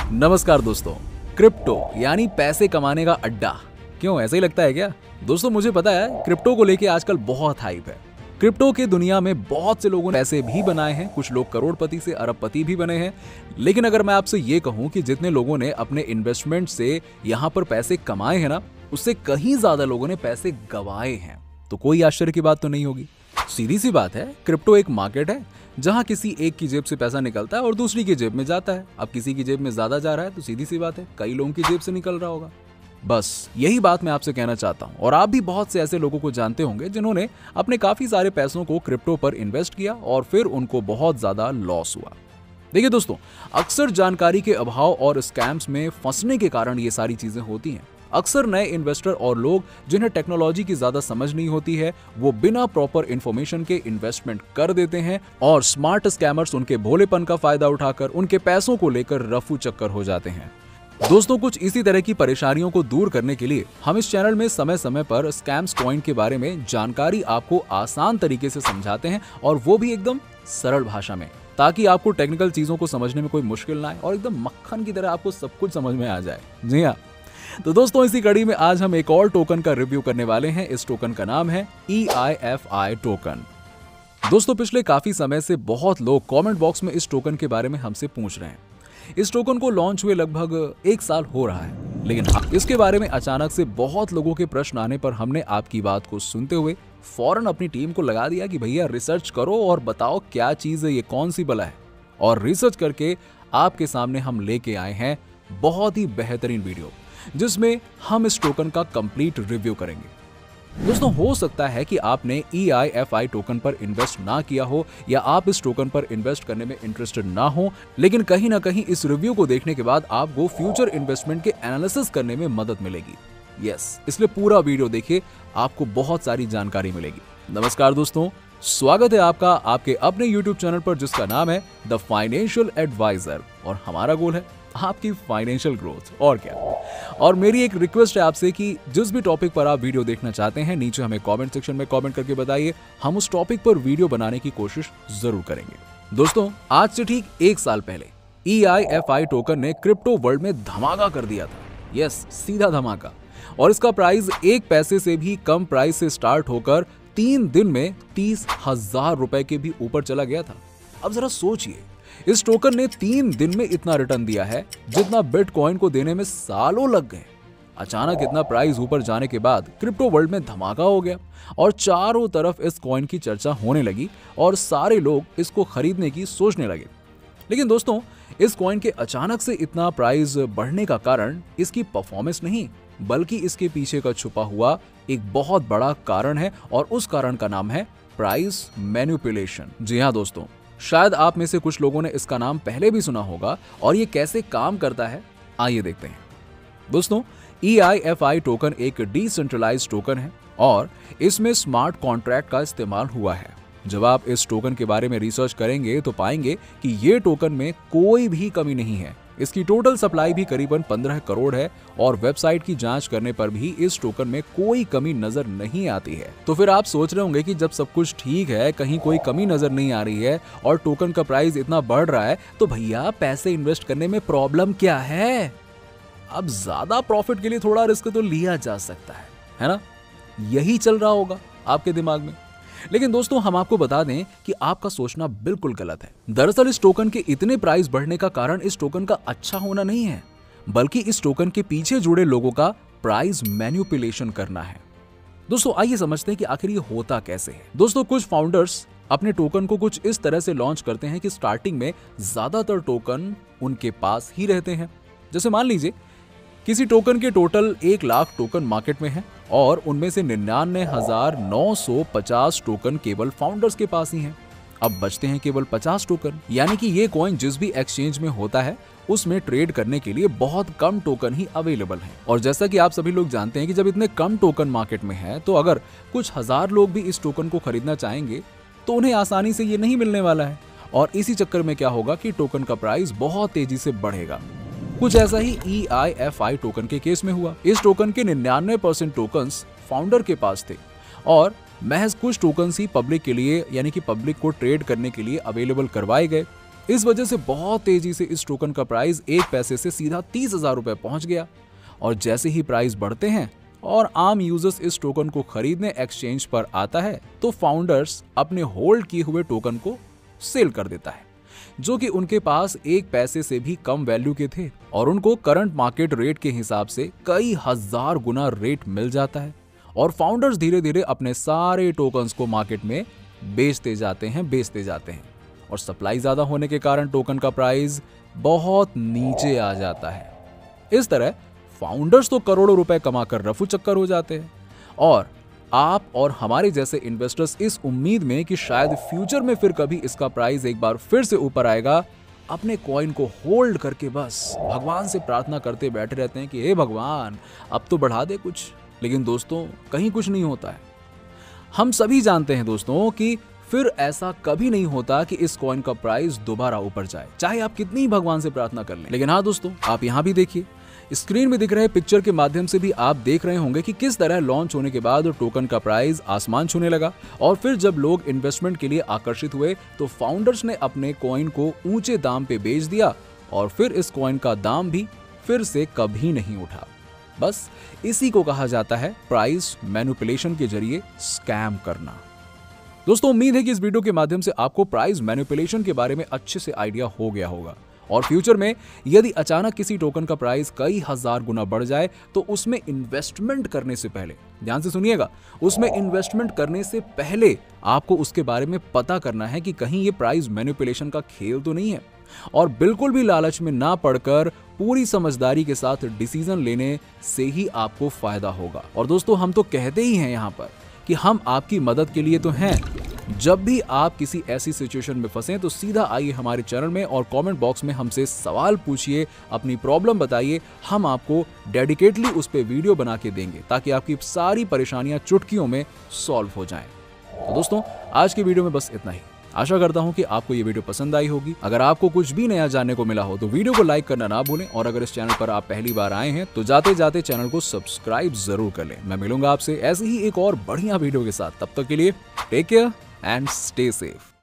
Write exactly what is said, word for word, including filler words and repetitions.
नमस्कार दोस्तों। क्रिप्टो यानी पैसे कमाने का अड्डा, क्यों ऐसा ही लगता है क्या? दोस्तों मुझे पता है क्रिप्टो को लेके आजकल बहुत हाइप है। क्रिप्टो के दुनिया में बहुत से लोगों ने पैसे भी बनाए हैं, कुछ लोग करोड़पति से अरबपति भी बने हैं। लेकिन अगर मैं आपसे ये कहूं कि जितने लोगों ने अपने इन्वेस्टमेंट से यहाँ पर पैसे कमाए हैं ना, उससे कहीं ज्यादा लोगों ने पैसे गंवाए हैं, तो कोई आश्चर्य की बात तो नहीं होगी। सीधी सी बात है, क्रिप्टो एक मार्केट है जहां किसी एक की जेब से पैसा निकलता है और दूसरी की जेब में जाता है। अब किसी की जेब में ज्यादा जा रहा है तो सीधी सी बात है कई लोगों की जेब से निकल रहा होगा। बस यही बात मैं आपसे कहना चाहता हूं। और आप भी बहुत से ऐसे लोगों को जानते होंगे जिन्होंने अपने काफी सारे पैसों को क्रिप्टो पर इन्वेस्ट किया और फिर उनको बहुत ज्यादा लॉस हुआ। देखिए दोस्तों, अक्सर जानकारी के अभाव और स्कैम्स में फंसने के कारण ये सारी चीजें होती हैं। अक्सर नए इन्वेस्टर और लोग जिन्हें टेक्नोलॉजी की ज्यादा समझ नहीं होती है, वो बिना प्रॉपर इंफॉर्मेशन के इन्वेस्टमेंट कर देते हैं और स्मार्ट स्कैमर्स उनके भोलेपन का फायदा उठाकर उनके पैसों को लेकर रफू चक्कर हो जाते हैं। दोस्तों, कुछ इसी तरह की परेशानियों को दूर करने के लिए हम इस चैनल में समय समय पर स्कैम्स कॉइन के बारे में जानकारी आपको आसान तरीके से समझाते हैं, और वो भी एकदम सरल भाषा में, ताकि आपको टेक्निकल चीजों को समझने में कोई मुश्किल ना आए और एकदम मक्खन की तरह आपको सब कुछ समझ में आ जाए। जी हाँ, तो दोस्तों इसी कड़ी में आज हम एक और टोकन का रिव्यू करने वाले हैं। इस टोकन का नाम है ई आई एफ आई टोकन। दोस्तों, पिछले काफी समय से बहुत लोग कमेंट बॉक्स में इस टोकन के बारे में हमसे पूछ रहे हैं। इस टोकन को लॉन्च हुए लगभग एक साल हो रहा है, लेकिन हाँ, इसके बारे में अचानक से बहुत लोगों के प्रश्न आने पर हमने आपकी बात को सुनते हुए फौरन अपनी टीम को लगा दिया कि भैया रिसर्च करो और बताओ क्या चीज है, ये कौन सी बला है। और रिसर्च करके आपके सामने हम लेके आए हैं बहुत ही बेहतरीन वीडियो, जिसमें हम इस टोकन का कंप्लीट रिव्यू करेंगे। दोस्तों, हो सकता है कि आपने E I F I token पर इन्वेस्ट ना किया हो या आप इस टोकन पर इन्वेस्ट करने में इंटरेस्टेड ना हो, लेकिन कहीं ना कहीं इस रिव्यू को देखने के बाद आपको फ्यूचर इन्वेस्टमेंट के एनालिसिस करने में मदद मिलेगी। यस, इसलिए पूरा वीडियो देखिए, आपको बहुत सारी जानकारी मिलेगी। नमस्कार दोस्तों, स्वागत है आपका आपके अपने यूट्यूब चैनल पर, जिसका नाम है द फाइनेंशियल एडवाइजर, और हमारा गोल है आपकी फाइनेंशियल ग्रोथ, और क्या। और मेरी एक रिक्वेस्ट है आपसे कि जिस भी टॉपिक पर आप वीडियो देखना चाहते हैं, नीचे हमें कमेंट सेक्शन में कमेंट करके बताइए, हम उस टॉपिक पर वीडियो बनाने की कोशिश जरूर करेंगे। दोस्तों, आज से ठीक एक साल पहले E I F I token ने क्रिप्टो वर्ल्ड में धमाका कर दिया था। यस, सीधा धमाका। और इसका प्राइस एक पैसे से भी कम प्राइस से स्टार्ट होकर तीन दिन में तीस हजार रुपए के भी ऊपर चला गया था। अब जरा सोचिए, इस टोकन ने तीन दिन में इतना रिटर्न दिया है जितना बिटकॉइन को देने में सालों लग गए। अचानक इतना प्राइस ऊपर जाने के बाद क्रिप्टो वर्ल्ड में धमाका हो गया और चारों तरफ इस कॉइन की चर्चा होने लगी और सारे लोग इसको खरीदने की सोचने लगे। लेकिन दोस्तों, इस कॉइन के अचानक से इतना प्राइस बढ़ने का कारण इसकी परफॉर्मेंस नहीं, बल्कि इसके पीछे का छुपा हुआ एक बहुत बड़ा कारण है, और उस कारण का नाम है प्राइस मैनिपुलेशन। जी हाँ दोस्तों, शायद आप में से कुछ लोगों ने इसका नाम पहले भी सुना होगा, और ये कैसे काम करता है आइए देखते हैं। दोस्तों, E I F I token एक डिसेंट्रलाइज्ड टोकन है और इसमें स्मार्ट कॉन्ट्रैक्ट का इस्तेमाल हुआ है। जब आप इस टोकन के बारे में रिसर्च करेंगे तो पाएंगे कि ये टोकन में कोई भी कमी नहीं है। इसकी टोटल सप्लाई भी करीबन पंद्रह करोड़ है और वेबसाइट की जांच करने पर भी इस टोकन में कोई कमी नजर नहीं आती है। तो फिर आप सोच रहे होंगे कि जब सब कुछ ठीक है, कहीं कोई कमी नजर नहीं आ रही है और टोकन का प्राइस इतना बढ़ रहा है, तो भैया पैसे इन्वेस्ट करने में प्रॉब्लम क्या है? अब ज्यादा प्रॉफिट के लिए थोड़ा रिस्क तो लिया जा सकता है, है ना? यही चल रहा होगा आपके दिमाग में। लेकिन दोस्तों, हम आपको बता दें कि आपका सोचना बिल्कुल गलत है। दरअसल इस टोकन के इतने प्राइस बढ़ने का कारण इस टोकन का अच्छा होना नहीं है, बल्कि इस टोकन के पीछे जुड़े लोगों का प्राइस मैनिपुलेशन करना है। दोस्तों, आइए समझते हैं कि आखिर ये होता कैसे है। दोस्तों, कुछ फाउंडर्स अपने टोकन को कुछ इस तरह से लॉन्च करते हैं कि स्टार्टिंग में ज्यादातर टोकन उनके पास ही रहते हैं। जैसे मान लीजिए किसी टोकन के टोटल एक लाख टोकन मार्केट में है और उनमें से निन्यानवे हजार नौ सौ पचास टोकन केवल फाउंडर्स के पास ही हैं। अब बचते हैं केवल पचास टोकन, यानी कि ये कॉइन जिस भी एक्सचेंज में होता है उसमें ट्रेड करने के लिए बहुत कम टोकन ही अवेलेबल हैं। और जैसा कि आप सभी लोग जानते हैं कि जब इतने कम टोकन मार्केट में है, तो अगर कुछ हजार लोग भी इस टोकन को खरीदना चाहेंगे तो उन्हें आसानी से ये नहीं मिलने वाला है, और इसी चक्कर में क्या होगा कि टोकन का प्राइस बहुत तेजी से बढ़ेगा। कुछ ऐसा ही E I F I token के केस में हुआ। इस टोकन के निन्यानवे परसेंट टोकन्स फाउंडर के पास थे और महज कुछ टोकन्स ही पब्लिक के लिए, यानी कि पब्लिक को ट्रेड करने के लिए अवेलेबल करवाए गए। इस वजह से बहुत तेजी से इस टोकन का प्राइस एक पैसे से सीधा तीस हजार रुपए पहुंच गया। और जैसे ही प्राइस बढ़ते हैं और आम यूजर्स इस टोकन को खरीदने एक्सचेंज पर आता है तो फाउंडर्स अपने होल्ड किए हुए टोकन को सेल कर देता है, जो कि उनके पास एक पैसे से भी कम वैल्यू के थे, और उनको करंट मार्केट रेट के हिसाब से कई हजार गुना रेट मिल जाता है। और फाउंडर्स धीरे धीरे अपने सारे टोकन्स को मार्केट में बेचते जाते हैं बेचते जाते हैं और सप्लाई ज्यादा होने के कारण टोकन का प्राइस बहुत नीचे आ जाता है। इस तरह फाउंडर्स तो करोड़ों रुपए कमाकर रफू चक्कर हो जाते हैं, और आप और हमारे जैसे इन्वेस्टर्स इस उम्मीद में कि शायद फ्यूचर में फिर कभी इसका प्राइस एक बार फिर से ऊपर आएगा, अपने कॉइन को होल्ड करके बस भगवान से प्रार्थना करते बैठे रहते हैं कि हे भगवान अब तो बढ़ा दे कुछ। लेकिन दोस्तों कहीं कुछ नहीं होता है। हम सभी जानते हैं दोस्तों कि फिर ऐसा कभी नहीं होता कि इस कॉइन का प्राइस दोबारा ऊपर जाए, चाहे आप कितनी ही भगवान से प्रार्थना कर लें। लेकिन हाँ दोस्तों, आप यहाँ भी देखिए, स्क्रीन में दिख रहे पिक्चर के माध्यम से भी आप देख रहे होंगे कि किस तरह लॉन्च होने के बाद टोकन का प्राइस आसमान छूने लगा। और फिर जब लोग इन्वेस्टमेंट के लिए आकर्षित हुए तो फाउंडर्स ने अपने कॉइन को ऊंचे दाम पे बेच दिया, और फिर इस कॉइन का दाम भी फिर से कभी नहीं उठा। बस इसी को कहा जाता है प्राइस मैनिपुलेशन के जरिए स्कैम करना। दोस्तों उम्मीद है कि इस वीडियो के माध्यम से आपको प्राइस मैनिपुलेशन के बारे में अच्छे से आइडिया हो गया होगा, और फ्यूचर में यदि अचानक किसी टोकन का प्राइस कई हजार गुना बढ़ जाए तो उसमें इन्वेस्टमेंट करने से पहले, ध्यान से सुनिएगा, उसमें इन्वेस्टमेंट करने से पहले आपको उसके बारे में पता करना है कि कहीं ये प्राइस मैनिपुलेशन का खेल तो नहीं है, और बिल्कुल भी लालच में ना पड़कर पूरी समझदारी के साथ डिसीजन लेने से ही आपको फायदा होगा। और दोस्तों हम तो कहते ही हैं यहाँ पर कि हम आपकी मदद के लिए तो हैं। जब भी आप किसी ऐसी सिचुएशन में फंसे तो सीधा आइए हमारे चैनल में और कमेंट बॉक्स में हमसे सवाल पूछिए, अपनी प्रॉब्लम बताइए, हम आपको डेडिकेटली उस पर वीडियो बना के देंगे ताकि आपकी सारी परेशानियां चुटकियों में सॉल्व हो जाएं। तो दोस्तों आज की वीडियो में बस इतना ही। आशा करता हूं कि आपको ये वीडियो पसंद आई होगी। अगर आपको कुछ भी नया जानने को मिला हो तो वीडियो को लाइक करना ना भूलें, और अगर इस चैनल पर आप पहली बार आए हैं तो जाते जाते चैनल को सब्सक्राइब जरूर कर लें। मैं मिलूंगा आपसे ऐसे ही एक और बढ़िया वीडियो के साथ, तब तक के लिए take care and stay safe.